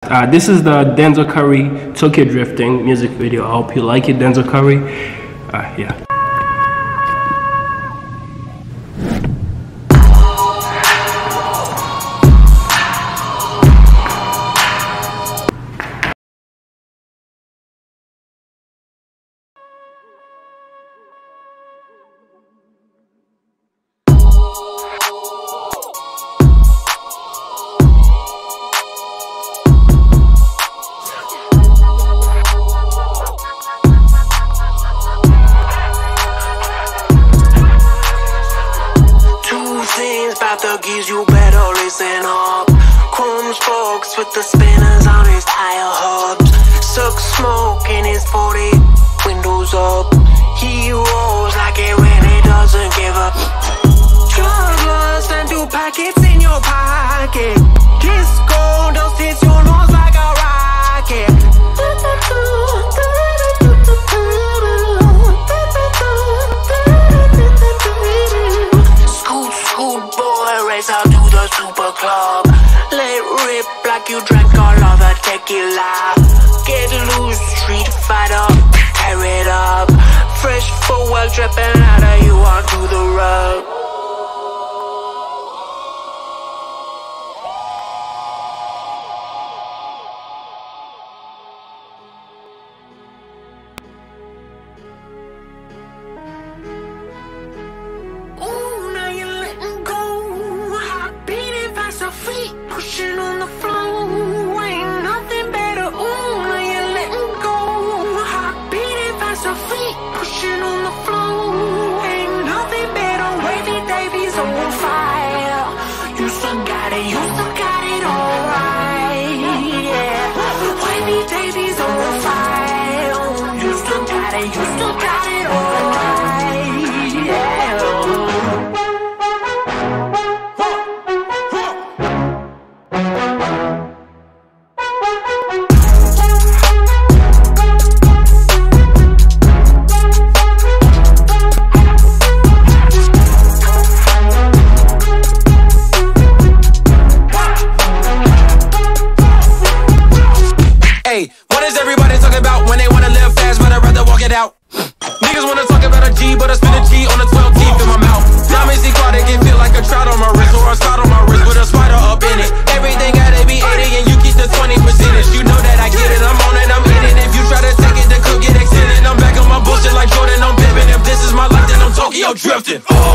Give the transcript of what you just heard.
This is the Denzel Curry Tokyo Drifting music video. I hope you like it, Denzel Curry. Yeah. You better listen up. Chrome spokes with the spinners on his tire hubs. Suck smoke in his 40, windows up. He rolls like it really doesn't give up. Drug lust and 2 packets in your pocket. Disco dust hits your nose like a rocket. Scoot boy, race out to the super club. Let rip like you drank all of the tequila. Get loose, street fighter, tear it up. Fresh forward, dripping out of you onto the rug. Pushing on the floor, ain't nothing better. Ooh, now you're letting go. Heart beating fast, our feet pushing on the floor, ain't nothing better. Wavy Davies on fire. You still got it, you still got it all right. Yeah, Wavy Davies on fire. You still got it, you still got it all right. Yeah. What is everybody talking about when they wanna live fast, but I'd rather walk it out? Niggas wanna talk about a G, but I spin a G on the 12 teeth in my mouth. Diamonds see caught, it can feel like a trout on my wrist, or a spot on my wrist with a spider up in it. Everything gotta be 80 and you keep the 20%. You know that I get it, I'm on it, I'm in it. If you try to take it, then could get extended. I'm back on my bullshit like Jordan, I'm pimping. If this is my life, then I'm Tokyo drifting.